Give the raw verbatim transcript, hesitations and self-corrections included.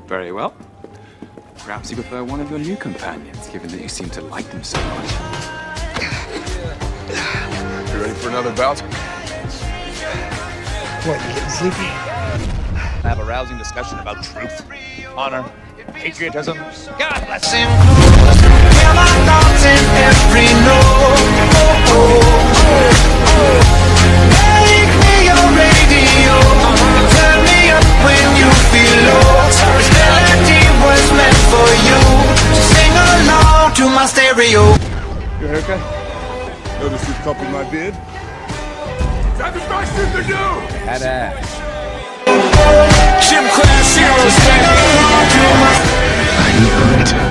Very well. Perhaps you prefer one of your new companions, given that you seem to like them so much. You ready for another bout? What, you getting sleepy? Have a rousing discussion about truth, honor, patriotism. God bless him. Hear my thoughts in every note. Make me your radio. Turn me up when you feel low. This melody was meant for you. So sing along to my stereo. Your haircut? Notice you've coupled my beard? That's the best thing to do! That ass. Gym class heroes. Sing along to my I knew it.